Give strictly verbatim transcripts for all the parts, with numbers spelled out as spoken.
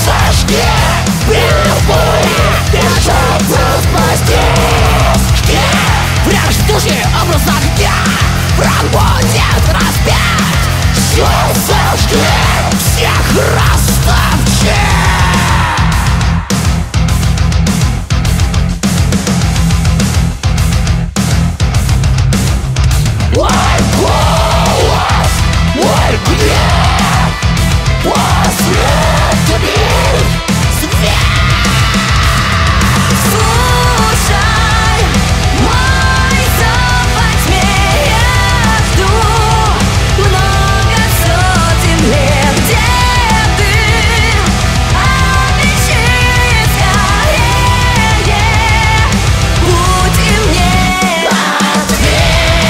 Сожги белые, бежит спастись. Преждущий образ огня пробудет распять. Все сожги, всех растопчи. Мой голос, мой гнев, последний свет. Слушай, мой зов во тьме, я жду много сотен лет. Где ты? Отвечи скорее, будь и мне ответ.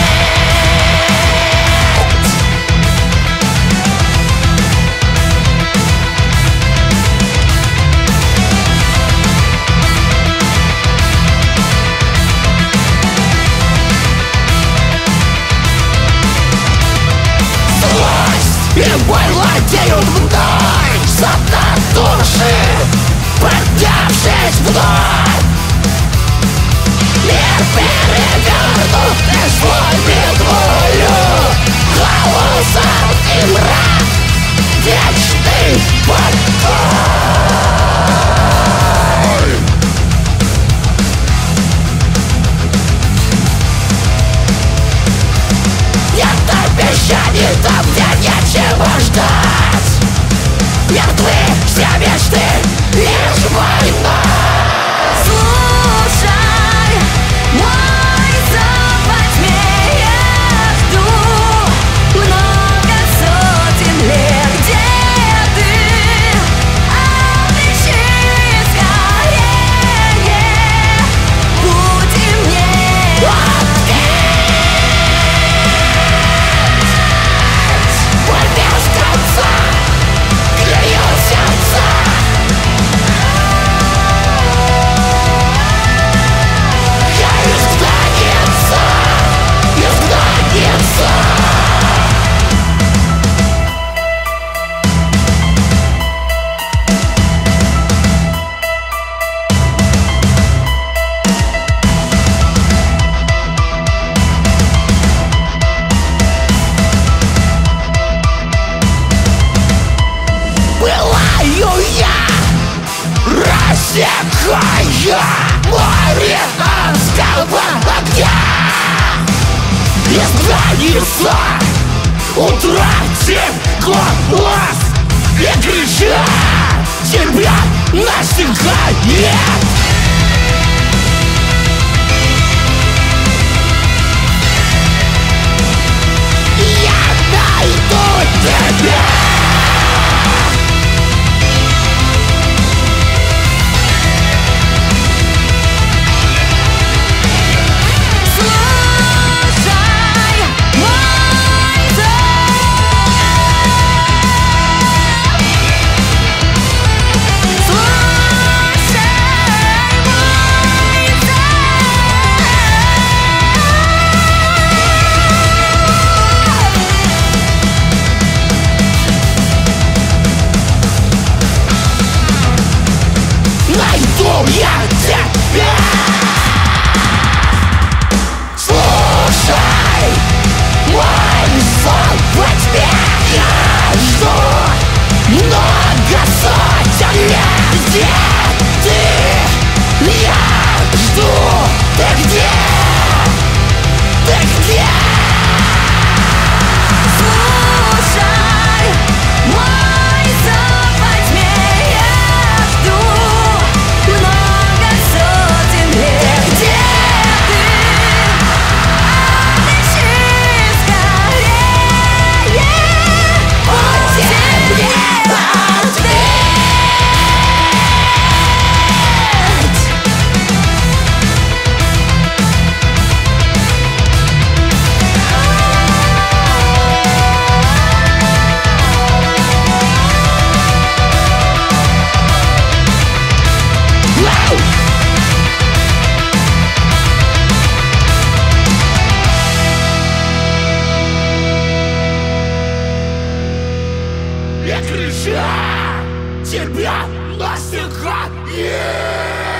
И владеют мной сатана души, поднявшись вновь. Мир перевернут и сломит волю хаосом и мрак, вечный покой. Нет обещаний там, где нечего ждать. Мертвы все мечты, лишь война. Слушай, мой зов во тьме, я жду много сотен лет. Где ты? Отвечи скорее, будь и мне ответ. Боль без конца, греет сердца. Я изгнанница, изгнанница. Пылаю я, рассекая море адского огня. Изгнанница, утратив голос и крича, тебя настигает. Я найду тебя. Слушай, мой зов. Слушай, мой зов. Найду я тебя. Слушай, мой сон во тьме, я жду много сотен лет. Где ты? Я жду. Ты где? Ты где? Слушай, мой зов во тьме, я жду много сотен лет. Где ты? Отвечи скорее, будь и мне ответ. навсегда. Yeah!